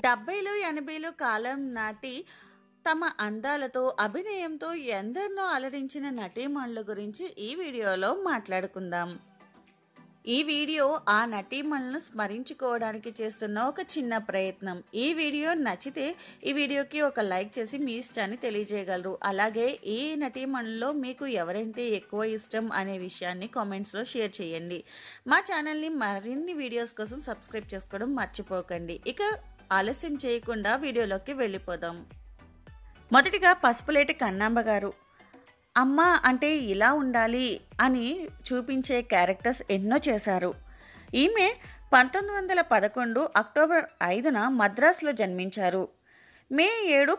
70లు, 80లు కాలం నాటి తమ అందాలతో, అభినయంతో ఎందరినో అలరించిన నటీమణుల గురించి ఈ వీడియోలో మాట్లాడుకుందాం. ఈ వీడియో ఆ నటీమణులను స్మరించుకోవడానికి చేస్తున్న ఒక చిన్న ప్రయత్నం. ఈ వీడియో నచ్చితే ఈ వీడియోకి ఒక లైక్ చేసి మీ ఇష్టాన్ని తెలియజేయగలరు. అలాగే ఈ నటీమణుల్లో మీకు ఎవరంటే ఎక్కువ ఇష్టం అనే విషయాన్ని కామెంట్స్లో షేర్ చేయండి. మా ఛానల్ని మరిన్ని వీడియోస్ కోసం సబ్స్క్రైబ్ చేసుకోవడం మర్చిపోకండి. ఇక ఆలస్యం చేయకుండా వీడియోలోకి వెళ్ళిపోదాం. మొదటిగా పసుపులేటి కన్నాంబ గారు. అమ్మ అంటే ఇలా ఉండాలి అని చూపించే క్యారెక్టర్స్ ఎన్నో చేశారు. ఈమె 1911 అక్టోబర్ 5న మద్రాసులో జన్మించారు. మే 7,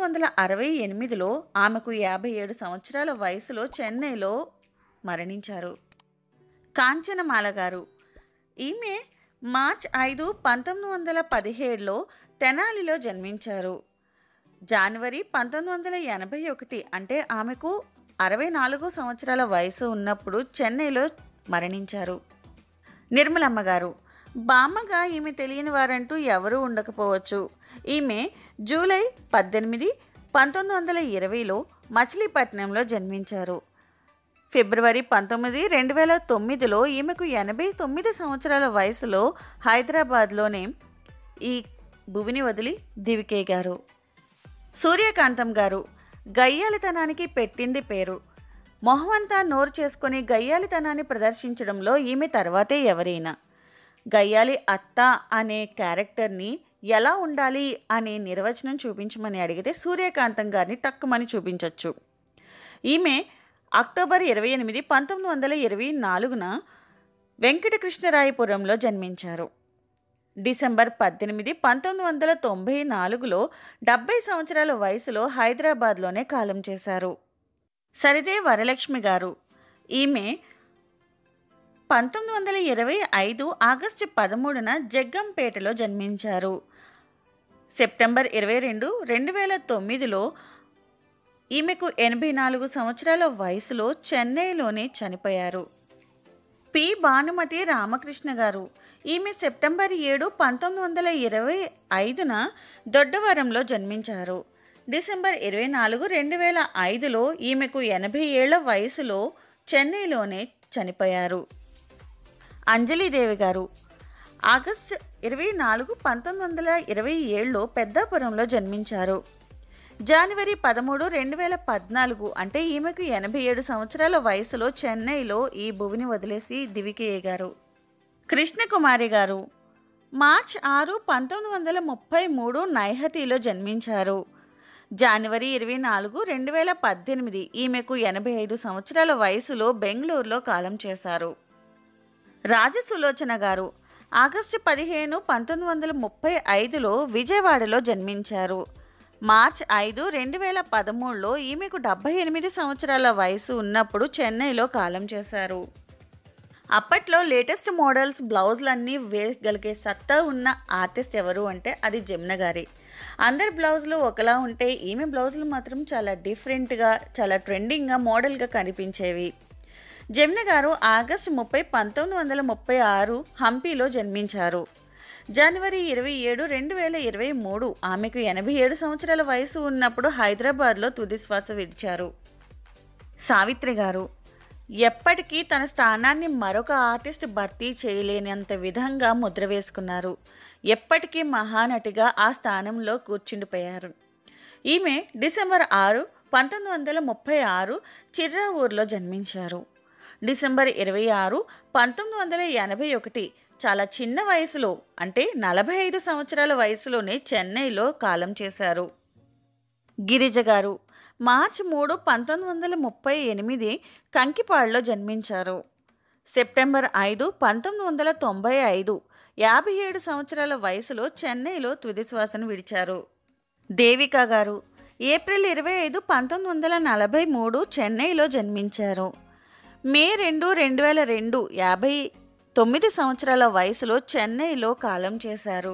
1968లో ఆమెకు 57 సంవత్సరాల వయసులో చెన్నైలో మరణించారు. కాంచనమాల గారు. ఈమె మార్చ్ 5, 1917లో తెనాలిలో జన్మించారు. జనవరి 1981 అంటే ఆమెకు 64 సంవత్సరాల వయసు ఉన్నప్పుడు చెన్నైలో మరణించారు. నిర్మలమ్మ గారు. బామ్మగా ఈమె తెలియని వారంటూ ఎవరూ ఉండకపోవచ్చు. ఈమె జూలై 18, 1920లో మచిలీపట్నంలో జన్మించారు. ఫిబ్రవరి 19, 2009లో ఈమెకు 89 సంవత్సరాల వయసులో హైదరాబాద్లోనే ఈ భువిని వదిలి దివికేగారు. సూర్యకాంతం గారు. గయ్యాలితనానికి పెట్టింది పేరు. మొహమంతా నోరు చేసుకొని గయ్యాలితనాన్ని ప్రదర్శించడంలో ఈమె తర్వాతే ఎవరైనా. గయ్యాలి అత్త అనే క్యారెక్టర్ని ఎలా ఉండాలి అనే నిర్వచనం చూపించమని అడిగితే సూర్యకాంతం గారిని టక్కుమని చూపించవచ్చు. ఈమె అక్టోబర్ 28, 1924న వెంకటకృష్ణరాయపురంలో జన్మించారు. డిసెంబర్ 18, 1994లో 70 సంవత్సరాల వయసులో హైదరాబాద్లోనే కాలం చేశారు. సరిదే వరలక్ష్మి గారు. ఈమె 1925 ఆగస్టు 13న జగ్గంపేటలో జన్మించారు. సెప్టెంబర్ 22, 2009లో ఈమెకు 84 సంవత్సరాల వయసులో చెన్నైలోనే చనిపోయారు. పి. భానుమతి రామకృష్ణ గారు. ఈమె సెప్టెంబర్ 7, 1925న దొడ్డవరంలో జన్మించారు. డిసెంబర్ 24, 2005లో ఈమెకు 80 ఏళ్ల వయసులో చెన్నైలోనే చనిపోయారు. అంజలీదేవి గారు. ఆగస్టు 24, 1927లో పెద్దాపురంలో జన్మించారు. జనవరి 13, 2014 అంటే ఈమెకు 87 సంవత్సరాల వయసులో చెన్నైలో ఈ భువిని వదిలేసి దివికేయగారు. కృష్ణకుమారి గారు. మార్చ్ 6, 1933 నైహతిలో జన్మించారు. జనవరి 24, 2018 ఈమెకు 85 సంవత్సరాల వయసులో బెంగళూరులో కాలం చేశారు. రాజసులోచన గారు. ఆగస్టు 15, 1935లో విజయవాడలో జన్మించారు. మార్చ్ 5, 2013లో ఈమెకు 78 సంవత్సరాల వయసు ఉన్నప్పుడు చెన్నైలో కాలం చేశారు. అప్పట్లో లేటెస్ట్ మోడల్స్ బ్లౌజులన్నీ వేయగలిగే సత్తా ఉన్న ఆర్టిస్ట్ ఎవరు అంటే అది జమున గారి. అందరి బ్లౌజులు ఒకలా ఉంటే ఈమె బ్లౌజులు మాత్రం చాలా డిఫరెంట్గా, చాలా ట్రెండింగ్గా, మోడల్గా కనిపించేవి. జమున గారు ఆగస్టు 30, 1936 హంపీలో జన్మించారు. జనవరి 27, 2023 ఆమెకు 87 సంవత్సరాల వయసు ఉన్నప్పుడు హైదరాబాద్లో తుది శ్వాస విడిచారు. సావిత్రి గారు. ఎప్పటికీ తన స్థానాన్ని మరొక ఆర్టిస్ట్ భర్తీ చేయలేనంత విధంగా ముద్ర వేసుకున్నారు. ఎప్పటికీ మహానటిగా ఆ స్థానంలో కూర్చుండిపోయారు. ఈమె డిసెంబర్ 6, 1936 చిర్రావూరులో జన్మించారు. డిసెంబర్ 26, 1981 చాలా చిన్న వయసులో అంటే 45 సంవత్సరాల వయసులోనే చెన్నైలో కాలం చేశారు. గిరిజ గారు. మార్చి 3, 1938 కంకిపాడులో జన్మించారు. సెప్టెంబర్ 5, 1995 57 సంవత్సరాల వయసులో చెన్నైలో తుది శ్వాసను విడిచారు. దేవిక గారు. ఏప్రిల్ 25, 1943 చెన్నైలో జన్మించారు. మే 2, 2002 59 సంవత్సరాల వయసులో చెన్నైలో కాలం చేశారు.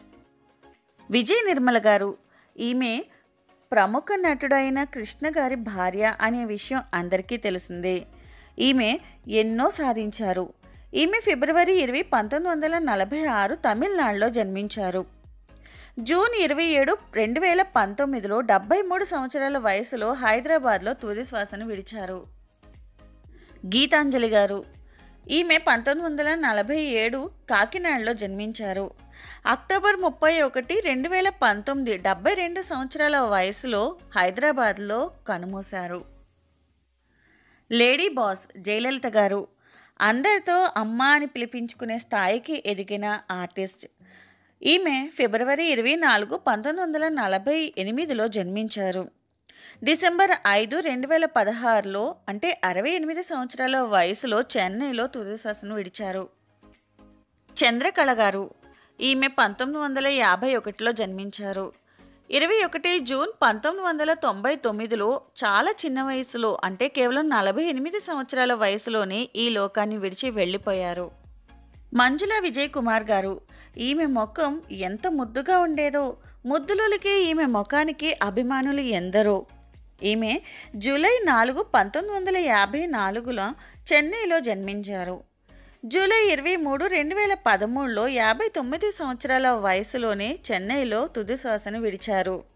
విజయ నిర్మల గారు. ఈమె ప్రముఖ నటుడైన కృష్ణ గారి భార్య అనే విషయం అందరికీ తెలిసిందే. ఈమె ఎన్నో సాధించారు. ఈమె ఫిబ్రవరి 20, 1946 తమిళనాడులో జన్మించారు. జూన్ 27, 2019లో 73 సంవత్సరాల వయసులో హైదరాబాద్లో తుది శ్వాసను విడిచారు. గీతాంజలి గారు. ఈమె 1947 కాకినాడలో జన్మించారు. అక్టోబర్ 31, 2019 72 సంవత్సరాల వయసులో హైదరాబాద్లో కన్నుమూశారు. లేడీ బాస్ జయలలిత గారు. అందరితో అమ్మ అని పిలిపించుకునే స్థాయికి ఎదిగిన ఆర్టిస్ట్. ఈమె ఫిబ్రవరి 24, 1948లో జన్మించారు. డిసెంబర్ 5, 2016లో అంటే 68 సంవత్సరాల వయసులో చెన్నైలో తుది శ్వాసను విడిచారు. చంద్రకళ గారు. ఈమె 1951లో జన్మించారు. 21 జూన్ 1999లో చాలా చిన్న వయసులో అంటే కేవలం 48 సంవత్సరాల వయసులోనే ఈ లోకాన్ని విడిచి వెళ్ళిపోయారు. మంజుల విజయ్ కుమార్ గారు. ఈమె ముఖం ఎంత ముద్దుగా ఉండేదో, ముద్దులొలికే ఈమె ముఖానికి అభిమానులు ఎందరో. ఈమె జూలై 4, 1954లో చెన్నైలో జన్మించారు. జూలై 23, 2013లో 59 సంవత్సరాల వయసులోనే చెన్నైలో తుది శ్వాసను విడిచారు.